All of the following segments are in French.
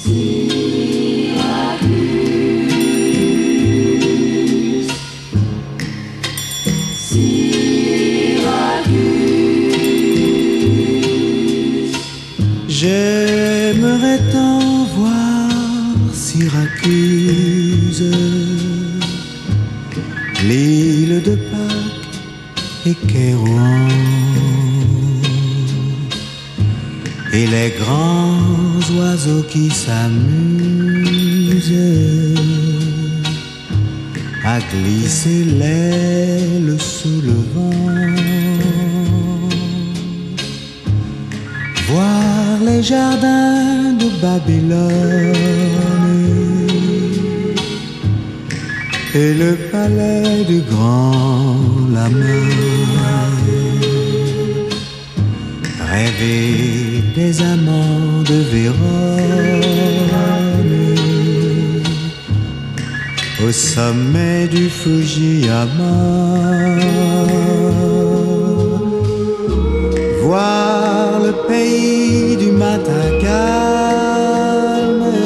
J'aimerais tant voir Syracuse, l'île de Pâques et Kairouan, et les grands oiseaux qui s'amusent à glisser l'aile sous le vent. Voir les jardins de Babylone et le palais du grand lama. Rêver des amants de Vérone au sommet du Fujiyama. Voir le pays du matin calme,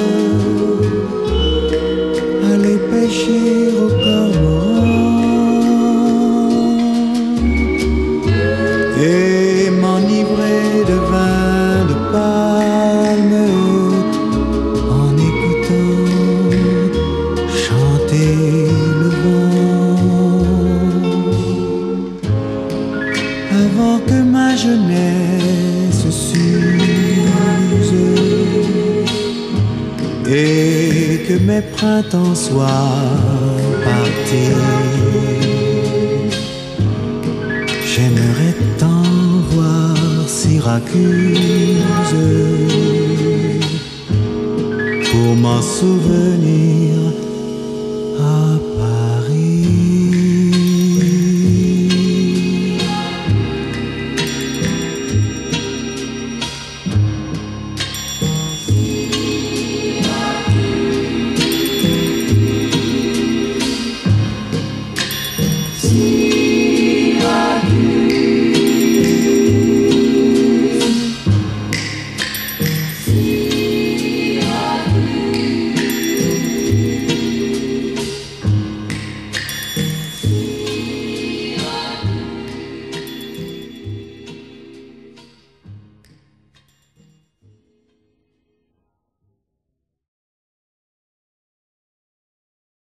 aller pêcher au cormoran et m'enivrer de vin de palme en écoutant chanter le vent. Avant que ma jeunesse s'use et que mes printemps soient partis, j'aimerais tant voir Syracuse pour m'en souvenir